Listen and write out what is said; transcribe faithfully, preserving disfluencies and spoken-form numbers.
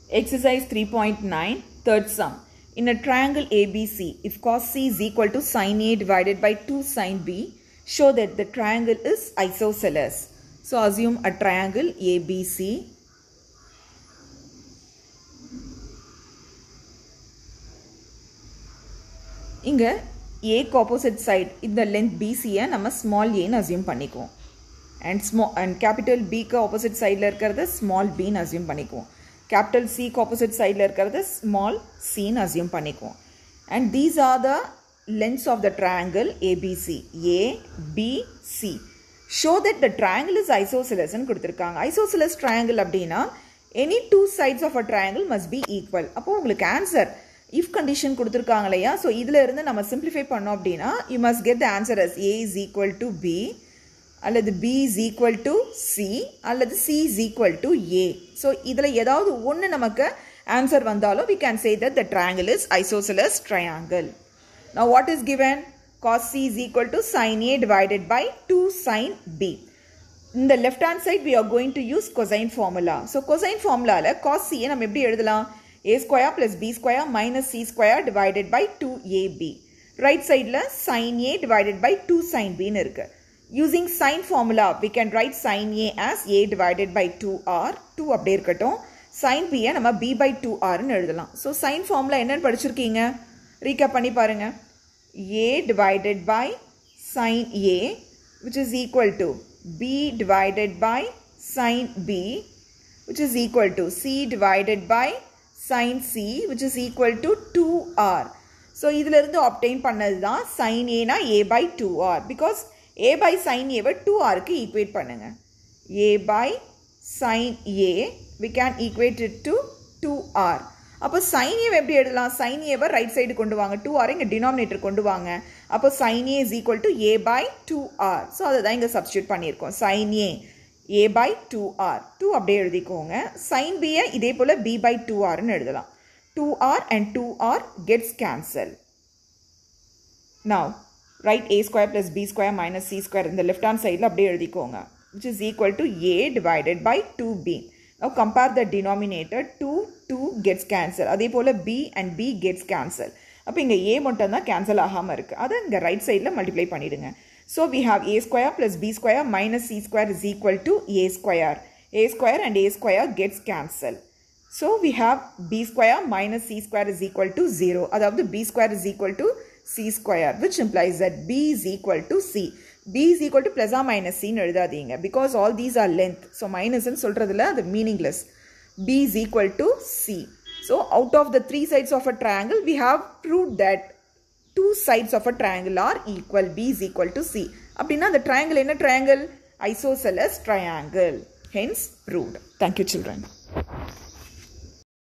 Exercise three point nine, third sum. In a triangle A B C, if cos C is equal to sin A divided by two sin B, show that the triangle is isosceles. So assume a triangle A B C. இங்க A க்கு opposite side இந்த length B C யை நம்ம small a ன்னு assume பண்ணிக்குவோம். And small and capital B க்கு opposite sideல இருக்கிறது small b ன்னு assume பண்ணிக்குவோம். Capital C க்கு opposite sideல இருக்கிறது small c ன்னு assume பண்ணிக்குவோம். And these are the lengths of the triangle A B C. A, B, C. Show that the triangle is isosceles ன்னு கொடுத்திருக்காங்க. Isosceles triangle அப்படின்னா any two sides of a triangle must be equal. அப்போ உங்களுக்கு answer if condition கொடுத்திருக்காங்க இல்லையா, so இதுல இருந்து நம்ம simplify பண்ணோம் அப்படின்னா you must get the answer as A is equal to B, அல்லது B is equal to C, அல்லது C is equal to A. So இதுல ஏதாவது ஒன்று நமக்கு answer வந்தாலும் we can say that the triangle is isosceles triangle. Now what is given? Cos C is equal to sin A divided by two sin B. In the left hand side we are going to use cosine formula. So cosine formula cos C நம்ம எப்படி எழுதலாம்? A square plus B square minus C square divided by two A B. Right side la sin A divided by two sin B ன்னு இருக்கு. Using sin formula we can write sin A as A divided by two R. two அப்படியே இருக்கட்டும். sin B யை நம்ம B by two R ன்னு எழுதலாம். So sin formula என்னன்னு படிச்சிருக்கீங்க? Recap பண்ணி பாருங்க. A divided by sin A which is equal to B divided by sin B which is equal to C divided by sin C which is equal to two R. So இதில் இருந்து obtain பண்ணது தான் sin A na A by two R, because A by sin A why two R க்கு equate பண்ணுங்க. A by sin A we can equate it to two R. அப்போ sin A எப்படி எழுதலாம்? sin A why right side கொண்டு வாங்க, two R இங்க denominator கொண்டு வாங்க. அப்போ sin A is equal to A by two R. So அதை தான் இங்க substitute பண்ணியிருக்கோம். sin A A by two R. two அப்படியே எழுதிக்கோங்க. sin B யை இதே போல B by two R ன்னு எழுதலாம். two R and two R gets cancelled. Now write A square plus B square minus C square in the left hand side அப்படியே எழுதிக்கோங்க, which is equal to A divided by two B. Now compare the denominator. two, two gets cancelled. அதே போல B and B gets cancelled. அப்போ இங்க A மட்டும் தான் cancel ஆகாம இருக்கு. அதை இங்க right sideல multiply பண்ணிடுங்க. So we have A square plus B square minus C square is equal to A square. A square and A square gets cancelled. So we have B square minus C square is equal to zero. அதாவது B square is equal to C square, which implies that B is equal to C. B is equal to plus or minus C ன்னு எழுதாதீங்க, because all these are length. So minus ன்னு சொல்றதுல அது meaningless. B is equal to C. So out of the three sides of a triangle we have proved that two sides of a triangle are equal. B is equal to C. அப்படின்னா the triangle என்ன triangle? Isosceles triangle. Hence proved. Thank you children.